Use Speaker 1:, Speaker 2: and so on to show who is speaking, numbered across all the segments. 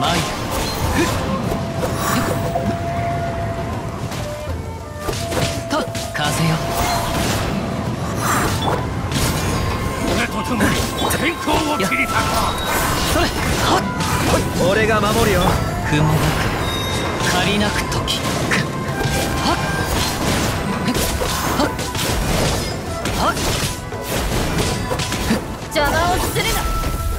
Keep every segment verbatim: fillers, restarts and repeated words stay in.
Speaker 1: 参る。と風よ。
Speaker 2: 俺と共に天候を切り裂こ
Speaker 1: それはっ
Speaker 3: 俺が守るよ。
Speaker 1: 雲がく借りなく時はっはっはっ
Speaker 4: 邪魔をするな。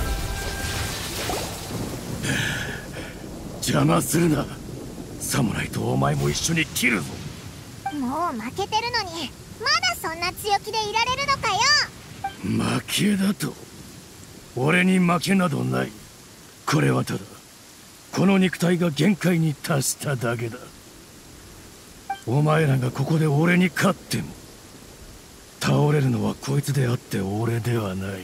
Speaker 2: 邪魔するな。サムライとお前も一緒に切るぞ。
Speaker 5: もう負けてるのにまだそんな強気でいられるのかよ。
Speaker 2: 負けだと？俺に負けなどない。これはただこの肉体が限界に達しただけだ。お前らがここで俺に勝っても倒れるのはこいつであって俺ではない。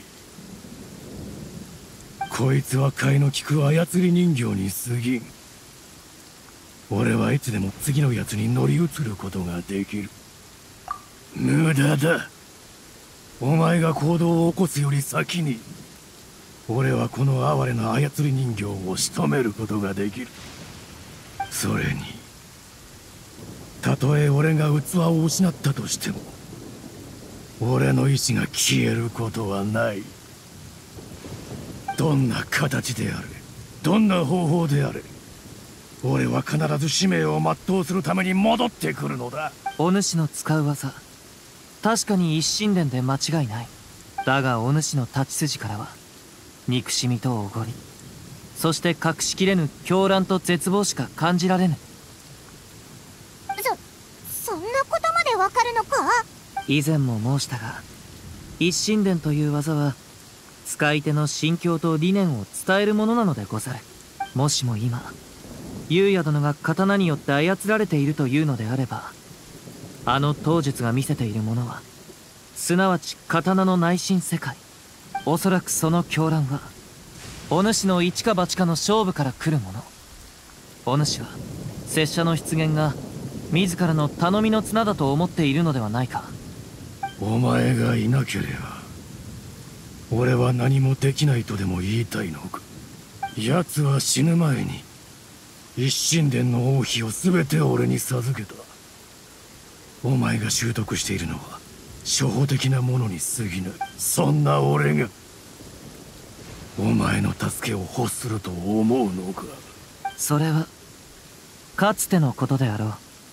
Speaker 2: こいつは替えの利く操り人形に過ぎん。俺はいつでも次のやつに乗り移ることができる。無駄だ。お前が行動を起こすより先に俺はこの哀れな操り人形を仕留めることができる。それにたとえ俺が器を失ったとしても俺の意志が消えることはない。どんな形であれどんな方法であれ俺は必ず使命を全うするために戻ってくるのだ。
Speaker 1: お主の使う技、確かに一神殿で間違いない。だがお主の立ち筋からは憎しみとおごり、そして隠しきれぬ狂乱と絶望しか感じられぬ。
Speaker 5: そそんなことまでわかるのか。
Speaker 1: 以前も申したが、一神殿という技は使い手の心境と理念を伝えるものなのでござる。もしも今優也殿が刀によって操られているというのであれば、あの刀術が見せているものはすなわち刀の内心世界。おそらくその狂乱はお主の一か八かの勝負から来るもの。お主は拙者の出現が自らの頼みの綱だと思っているのではないか。
Speaker 2: お前がいなければ俺は何もできないとでも言いたいのか。奴は死ぬ前に一神殿の王妃を全て俺に授けた。お前が習得しているのは初歩的なものに過ぎない。そんな俺がお前の助けを欲すると思うのか。
Speaker 1: それはかつてのことであろう。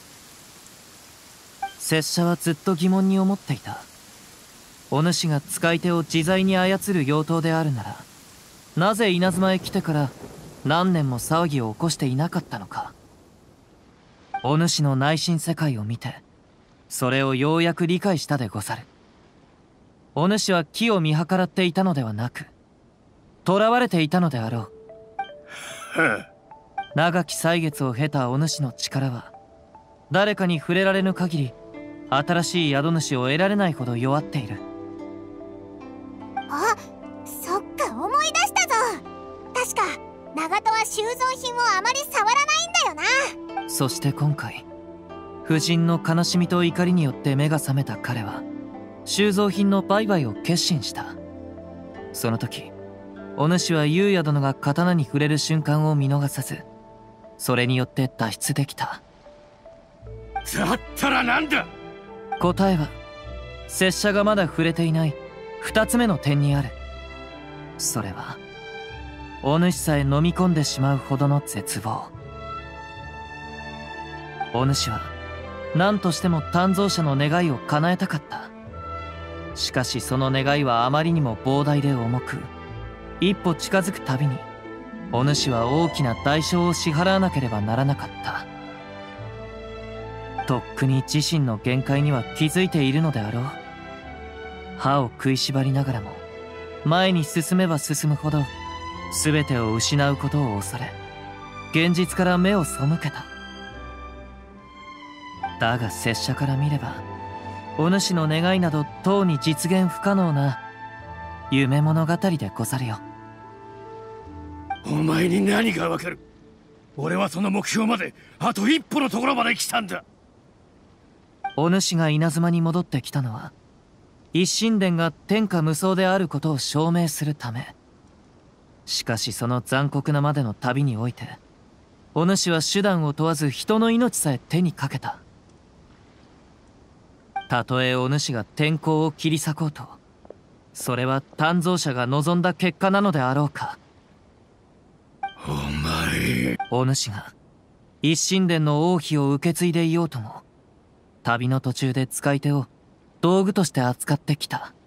Speaker 1: 拙者はずっと疑問に思っていた。お主が使い手を自在に操る妖刀であるなら、なぜ稲妻へ来てから何年も騒ぎを起こしていなかったのか。お主の内心世界を見てそれをようやく理解したでござる。お主は機を見計らっていたのではなく、囚われていたのであろう。長き歳月を経たお主の力は誰かに触れられぬ限り新しい宿主を得られないほど弱っている。
Speaker 5: あ、そっか、思い出したぞ。確か長門は収蔵品をあまり触らないんだよな。
Speaker 1: そして今回夫人の悲しみと怒りによって目が覚めた彼は収蔵品の売買を決心した。その時お主は優也殿が刀に触れる瞬間を見逃さず、それによって脱出できた。
Speaker 2: だったらなんだ。
Speaker 1: 答えは拙者がまだ触れていない二つ目の点にある。それはお主さえ飲み込んでしまうほどの絶望。お主は何としても鍛造者の願いを叶えたかった。しかしその願いはあまりにも膨大で重く、一歩近づくたびにお主は大きな代償を支払わなければならなかった。とっくに自身の限界には気づいているのであろう。歯を食いしばりながらも前に進めば進むほど全てを失うことを恐れ、現実から目を背けた。だが拙者から見ればお主の願いなどとうに実現不可能な夢物語でござるよ。
Speaker 2: お前に何がわかる。俺はその目標まであと一歩のところまで来たんだ。
Speaker 1: お主が稲妻に戻ってきたのは一神殿が天下無双であることを証明するため。 しかしその残酷なまでの旅において、お主は手段を問わず人の命さえ手にかけた。たとえお主が天候を切り裂こうと、それは鍛造者が望んだ結果なのであろうか。
Speaker 2: お前、
Speaker 1: お主が一神殿の王妃を受け継いでいようとも、旅の途中で使い手を道具として扱ってきた。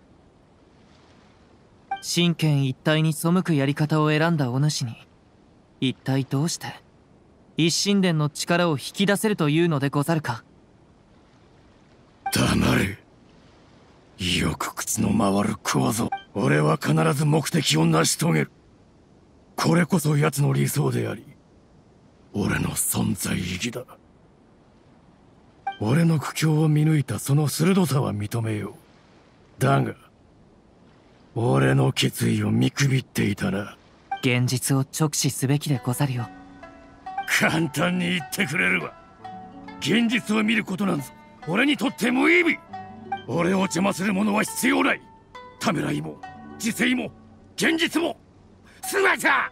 Speaker 1: 神権一体に背くやり方を選んだお主に、一体どうして一神殿の力を引き出せるというのでござるか。
Speaker 2: 黙れ。よく口の回る小僧。俺は必ず目的を成し遂げる。これこそ奴の理想であり、俺の存在意義だ。俺の苦境を見抜いたその鋭さは認めよう。だが俺の決意を見くびっていたら、
Speaker 1: 現実を直視すべきでござるよ。
Speaker 2: 簡単に言ってくれるわ。現実を見ることなんぞ俺にとって無意味。俺を邪魔するものは必要ない。ためらいも自制も現実も全ては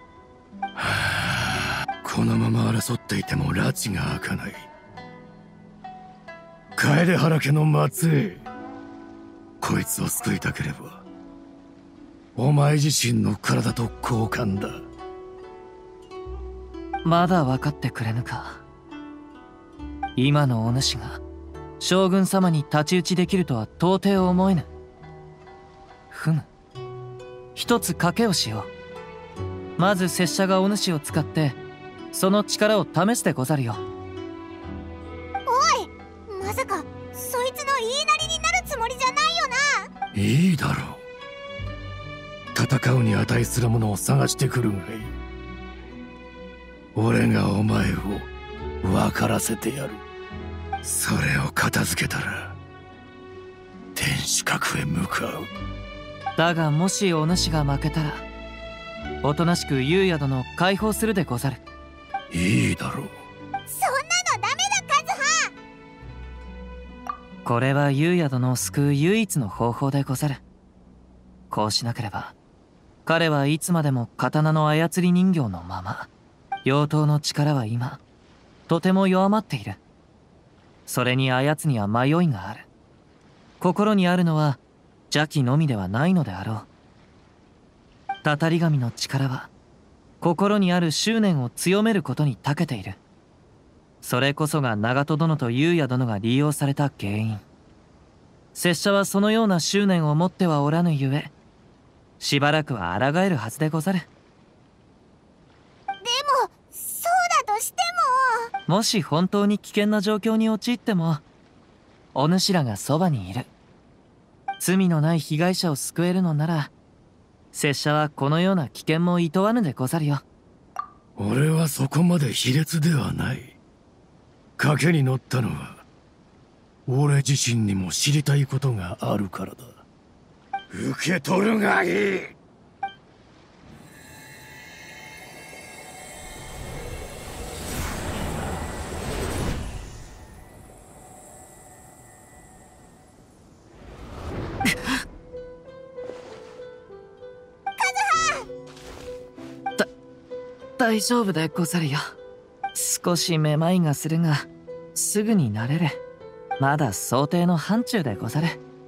Speaker 2: あ、このまま争っていても拉致が開かない。楓原家の末裔、こいつを救いたければお前自身の体と交換だ。
Speaker 1: まだ分かってくれぬか。今のお主が将軍様に太刀打ちできるとは到底思えぬ。ふむ、一つ賭けをしよう。まず拙者がお主を使ってその力を試すでござるよ。
Speaker 5: おい、まさかそいつの言いなりになるつもりじゃないよな。
Speaker 2: いいだろう。戦うに値するものを探してくるがいい。俺がお前を分からせてやる。それを片付けたら天守閣へ向かう。
Speaker 1: だがもしお主が負けたら、おとなしく優也殿を解放するでござる。
Speaker 2: いいだろう。
Speaker 5: そんなのダメだ、カズハ。
Speaker 1: これは優也殿を救う唯一の方法でござる。こうしなければ彼はいつまでも刀の操り人形のまま。妖刀の力は今とても弱まっている。それに操には迷いがある。心にあるのは邪気のみではないのであろう。たたり神の力は心にある執念を強めることに長けている。それこそが長門殿と優也殿が利用された原因。拙者はそのような執念を持ってはおらぬゆえ、しばらくは抗えるはずでござる。
Speaker 5: でもそうだとしても、
Speaker 1: もし本当に危険な状況に陥ってもお主らがそばにいる。罪のない被害者を救えるのなら、拙者はこのような危険もいとわぬでござるよ。
Speaker 2: 俺はそこまで卑劣ではない。賭けに乗ったのは俺自身にも知りたいことがあるからだ。受け取るがいい。
Speaker 1: 大丈夫でござるよ。少しめまいがするがすぐに慣れる。まだ想定の範疇でござる。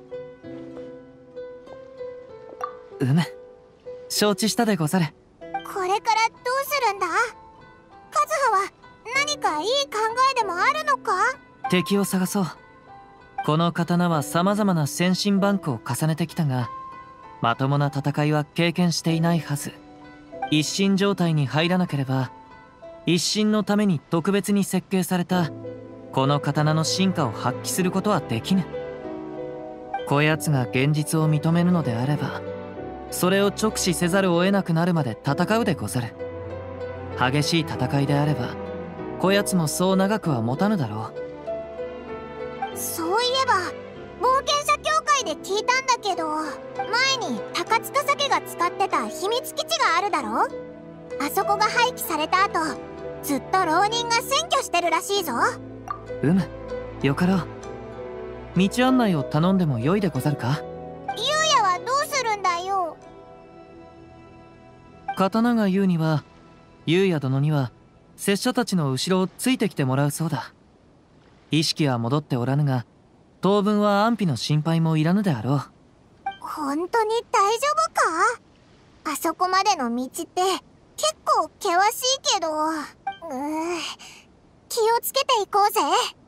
Speaker 1: うむ、承知したでござる。
Speaker 5: これからどうするんだ。カズハは何かいい考えでもあるのか。
Speaker 1: 敵を探そう。この刀は様々な先進バンクを重ねてきたが、まともな戦いは経験していないはず。一神状態に入らなければ、一神のために特別に設計されたこの刀の進化を発揮することはできぬ。こやつが現実を認めるのであれば、それを直視せざるを得なくなるまで戦うでござる。激しい戦いであればこやつもそう長くは持たぬだろ
Speaker 5: う。そういえば冒険者協会で聞いたんだけど、前に高塚酒が使ってた秘密基地があるだろ。あそこが廃棄された後、ずっと浪人が占拠してるらしいぞ。
Speaker 1: うむ、よかろう。道案内を頼んでもよいでござるか。
Speaker 5: 優也はどうするんだよ。
Speaker 1: 刀が言うには、優也殿には拙者たちの後ろをついてきてもらうそうだ。意識は戻っておらぬが、当分は安否の心配もいらぬであろう。
Speaker 5: 本当に大丈夫か？あそこまでの道って結構険しいけど、うー気をつけていこうぜ。